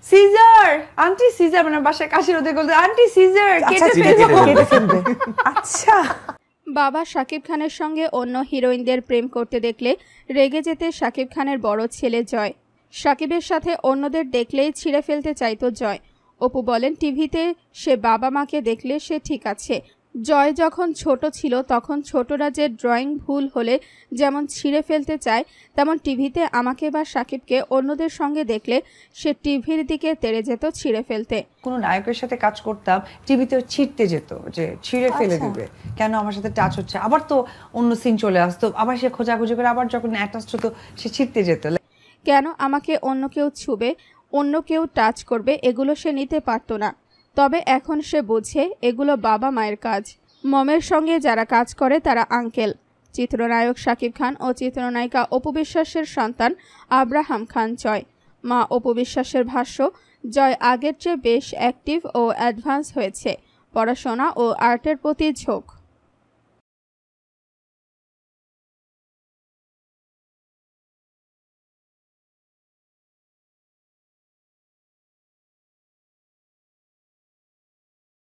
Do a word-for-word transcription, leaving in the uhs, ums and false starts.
Caesar aunty caesar মানে বাসায় কাশির ওদের বলতে আন্টি সিজার কেটে ফেলবে কেটে ফেলবে। আচ্ছা বাবা শাকিব খানের সঙ্গে অন্য হিরোইনদের প্রেম করতে দেখলে রেগে যেতে শাকিব খানের বড় ছেলে জয়। শাকিবের সাথে অন্যদের দেখলেই ছিঁড়ে ফেলতে চাইতো জয়। অপু বলেন টিভিতে সে বাবা মাকে দেখলে সে ঠিক আছে, জয় যখন ছোট ছিল তখন ছোটরা যে ড্রয়িং ভুল হলে যেমন ছিঁড়ে ফেলতে চায় তেমন টিভিতে আমাকে বা শাকিবকে অন্যদের সঙ্গে দেখলে সে টিভির দিকে তেড়ে যেত ছিঁড়ে ফেলতে। কোনো নায়কের সাথে কাজ করতাম টিভিতে ছিঁড়তে যেত যে ছিঁড়ে ফেলে দিবে, কেন আমার সাথে টাচ হচ্ছে, আবার তো অন্য সিন চলে আসতো, আবার সে খোঁজাখুঁজি করে আবার যখন অ্যাটাচ হতো সে ছিঁড়তে যেত। কেন আমাকে অন্য কেউ ছুবে, অন্য কেউ টাচ করবে এগুলো সে নিতে পারতো না। তবে এখন সে বোঝে এগুলো বাবা মায়ের কাজ। মমের সঙ্গে যারা কাজ করে তারা আঙ্কেল। চিত্রনায়ক শাকিব খান ও চিত্রনায়িকা অপু বিশ্বাসের সন্তান আব্রাহাম খান জয়। মা অপু বিশ্বাসের ভাষ্য, জয় আগের চেয়ে বেশ অ্যাক্টিভ ও অ্যাডভান্স হয়েছে, পড়াশোনা ও আর্টের প্রতি ঝোঁক।